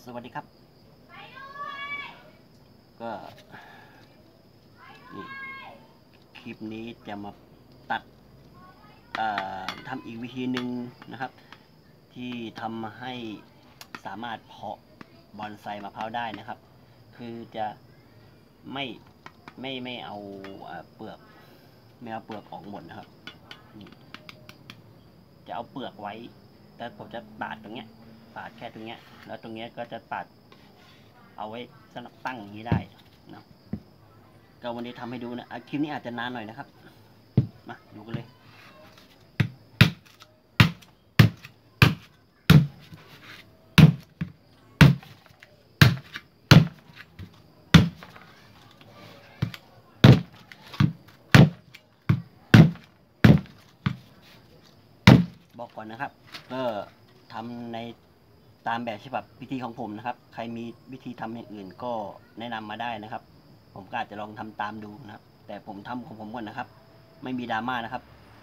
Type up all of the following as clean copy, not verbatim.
วัสดีครับก็นี่คลิปนี้จะมาตัดทำอีกวิธีหนึ่งนะครับที่ทำให้สามารถเพาะบอนไซมะพร้าวได้นะครับคือจะไม่เอาเปลือกไม่เอาเปลือกออกหมดนะครับจะเอาเปลือกไว้แต่ผมจะปาดตรงเนี้ยปาดแค่ตรงเนี้ยแล้วตรงเนี้ยก็จะปาดเอาไว้สำหรับตั้งอย่างนี้ได้นะก็วันนี้ทำให้ดูนะคลิปนี้อาจจะนานหน่อยนะครับมาดูกันเลยบอกก่อนนะครับก็ทำในตามแบบฉบับวิธีของผมนะครับใครมีวิธีทำอย่างอื่นก็แนะนำมาได้นะครับผมก็อาจจะลองทำตามดูนะครับแต่ผมทำของผมก่อนนะครับไม่มีดราม่านะครับ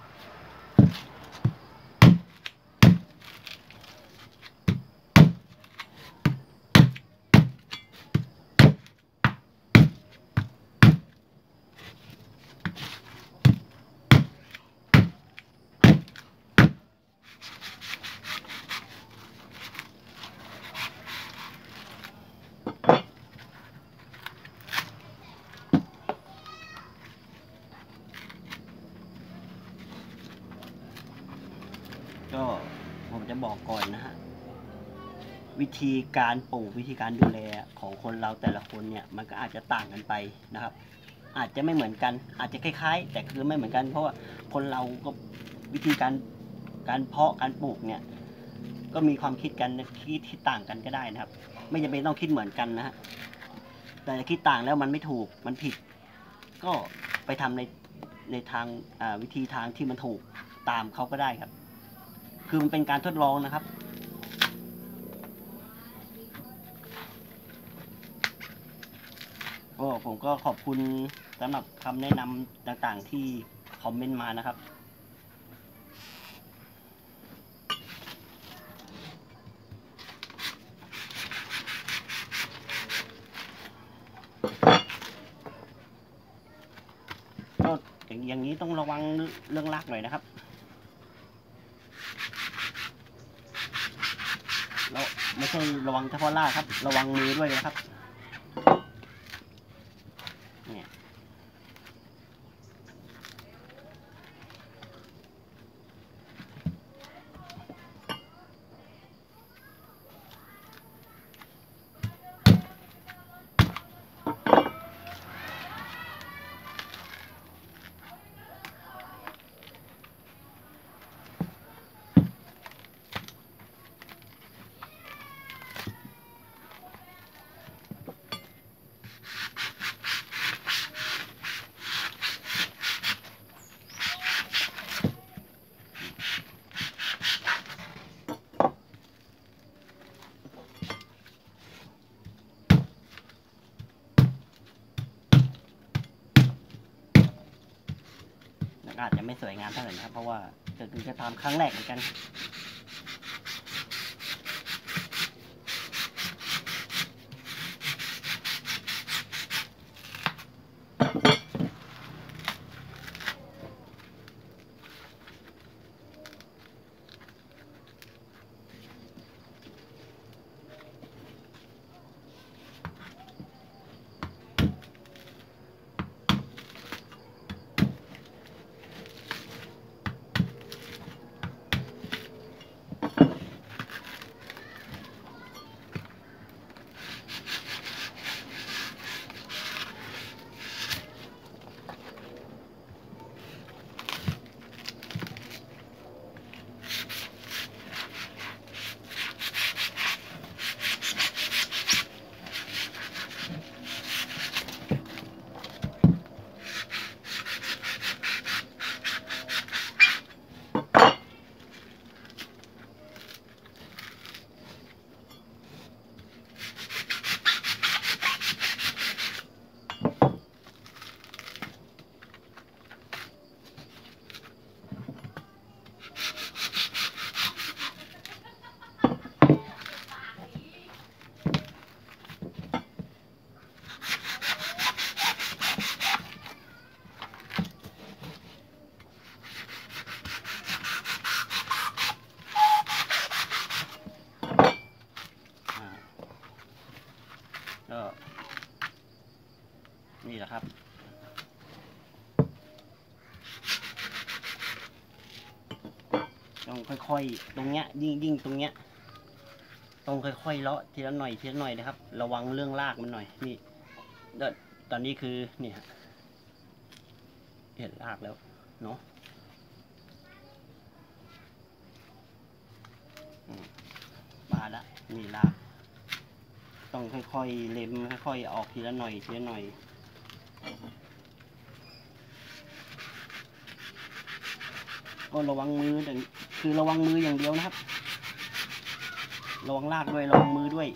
ก็ผมจะบอกก่อนนะฮะวิธีการปลูกวิธีการดูแลของคนเราแต่ละคนเนี่ยมันก็อาจจะต่างกันไปนะครับอาจจะไม่เหมือนกันอาจจะคล้ายๆแต่คือไม่เหมือนกันเพราะว่าคนเราก็วิธีการเพาะการปลูกเนี่ยก็มีความคิดกันที่ต่างกันก็ได้นะครับไม่จำเป็นต้องคิดเหมือนกันนะฮะแต่คิดต่างแล้วมันไม่ถูกมันผิดก็ไปทำในทางวิธีทางที่มันถูกตามเขาก็ได้ครับคือมันเป็นการทดลองนะครับผมก็ขอบคุณสำหรับคำแนะนำต่างๆที่คอมเมนต์มานะครับก็อย่างนี้ต้องระวังเรื่องรากหน่อยนะครับเราไม่ใช่ระวังเฉพาะรากครับระวังมือด้วยนะครับเนี่ยอาจจะไม่สวยงามเท่าไหร่นะครับเพราะว่าจะทำครั้งแรกเหมือนกันค่อยๆตรงเนี้ยยิ่งตรงเนี้ยต้องค่อยๆเลาะทีละหน่อยนะครับ ระวังเรื่องรากมันหน่อยนี่ตอนนี้คือนี่ฮะเห็นรากแล้วเนาะมาละมีรากต้องค่อยๆเล็มค่อยๆออกทีละหน่อยก็ระวังมือคือระวังมืออย่างเดียวนะครับระวังรากด้วยระวังมือด้วย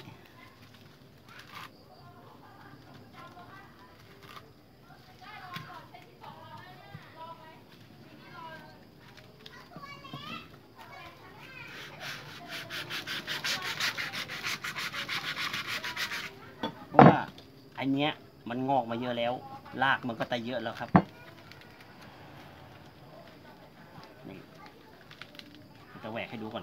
เพราะว่าอันเนี้ยมันงอกมาเยอะแล้วรากมันก็ตายเยอะแล้วครับนี่จะแหวกให้ดูก่อน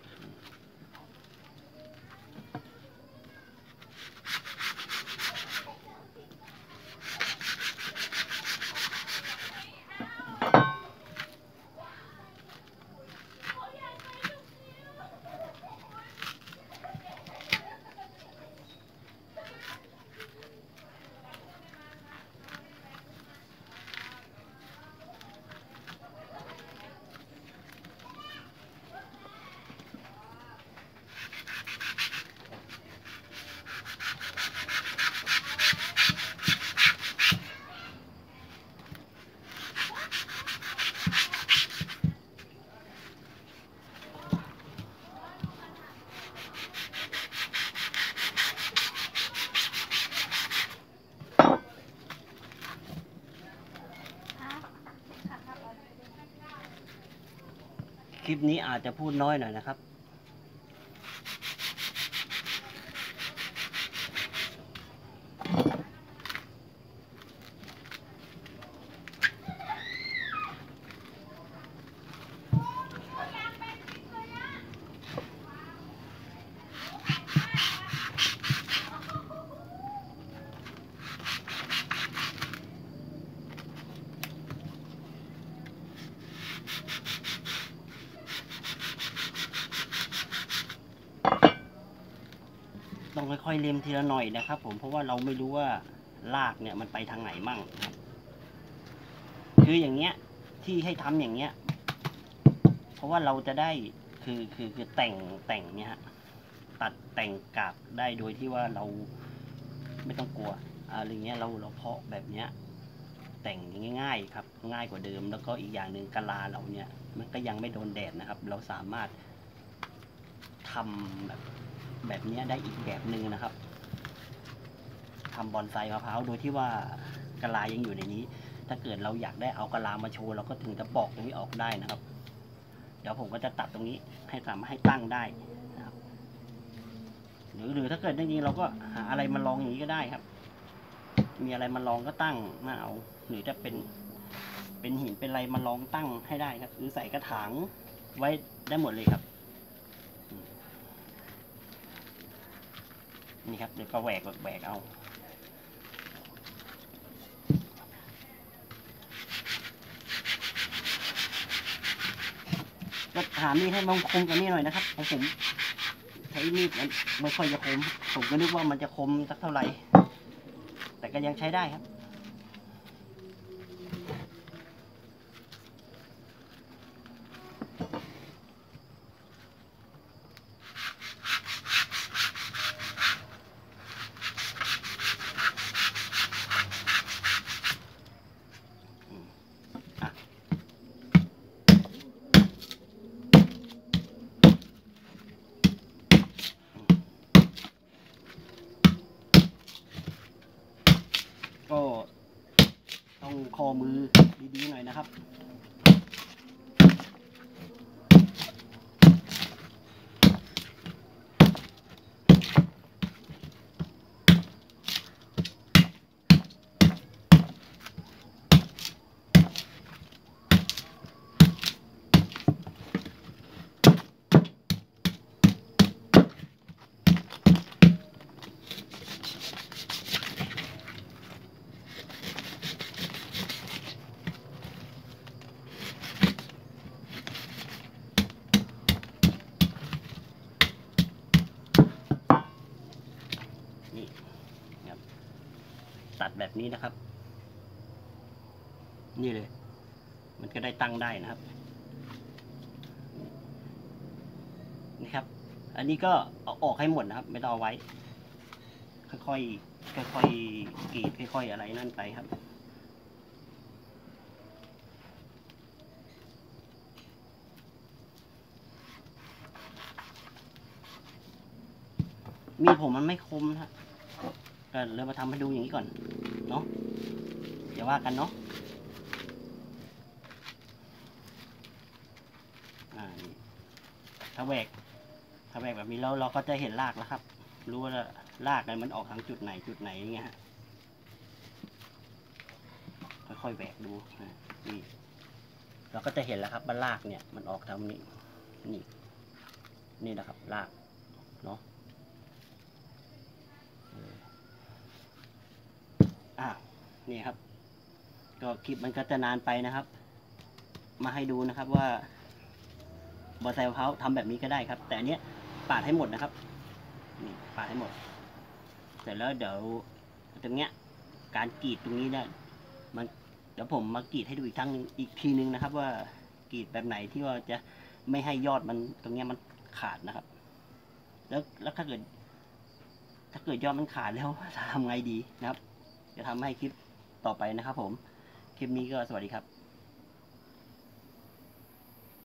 คลิปนี้อาจจะพูดน้อยหน่อยนะครับต้องค่อยๆเล็มทีละหน่อยนะครับผมเพราะว่าเราไม่รู้ว่ารากเนี่ยมันไปทางไหนมั่งครับคืออย่างเงี้ยที่ให้ทำอย่างเงี้ยเพราะว่าเราจะได้คือแต่งเนี่ยฮะตัดแต่งกาบได้โดยที่ว่าเราไม่ต้องกลัวอะไรเงี้ยเราเพาะแบบเนี้ยแต่งง่ายๆครับง่ายกว่าเดิมแล้วก็อีกอย่างหนึ่งกะลาเราเนี่ยมันก็ยังไม่โดนแดดนะครับเราสามารถทำแบบนี้ได้อีกแบบหนึ่งนะครับทำบอนไซมะพร้าวโดยที่ว่ากะลายังอยู่ในนี้ถ้าเกิดเราอยากได้เอากะลามาโชว์เราก็ถึงจะปอกตรงนี้ออกได้นะครับเดี๋ยวผมก็จะตัดตรงนี้ให้สามารถให้ตั้งได้นะครับหรือถ้าเกิดจริงๆเราก็หาอะไรมาลองอย่างนี้ก็ได้ครับมีอะไรมาลองก็ตั้งมาเอาหรือจะเป็นหินเป็นอะไรมาลองตั้งให้ได้ครับหรือใส่กระถางไว้ได้หมดเลยครับนี่ครับเดี๋ยวก็แหวกเอาก็หามีดให้มันคมกว่านี้หน่อยนะครับของผมใช้มีดมันไม่ค่อยจะคมผมก็นึกว่ามันจะคมสักเท่าไหร่แต่ก็ยังใช้ได้ครับก็ต้องข้อมือดีๆหน่อยนะครับแบบนี้นะครับนี่เลยมันก็ได้ตั้งได้นะครับนี่ครับอันนี้ก็เอาออกให้หมดนะครับไม่ต้องเอาไว้ค่อยๆค่อยๆกรีดค่อยๆอะไรนั่นไปครับมีดผมมันไม่คมนะก็เลยมาทำให้ดูอย่างนี้ก่อนเนาะอย่าว่ากันเนาะถ้าแหวกแบบนี้แล้วเราก็จะเห็นรากแล้วครับรู้ว่ารากมันออกทางจุดไหนอย่างเงี้ยฮะค่อยๆแหวกดูนี่เราก็จะเห็นแล้วครับว่ารากเนี่ยมันออกทางนี้นี่นะครับรากเนาะนี่ครับก็คลิปมันก็จะนานไปนะครับมาให้ดูนะครับว่าบอนไซมะพร้าวทำแบบนี้ก็ได้ครับแต่อันเนี้ยปาดให้หมดนะครับนี่ปาดให้หมดเสร็จแล้วเดี๋ยวตรงเนี้ยการกรีดตรงนี้เนี่ยมันเดี๋ยวผมมากรีดให้ดูอีกทีนึงนะครับว่ากรีดแบบไหนที่ว่าจะไม่ให้ยอดมันตรงเนี้ยมันขาดนะครับแล้วถ้าเกิดยอดมันขาดแล้วจะทำไงดีนะครับจะทำให้คลิปต่อไปนะครับผมคลิปนี้ก็สวัสดีครับ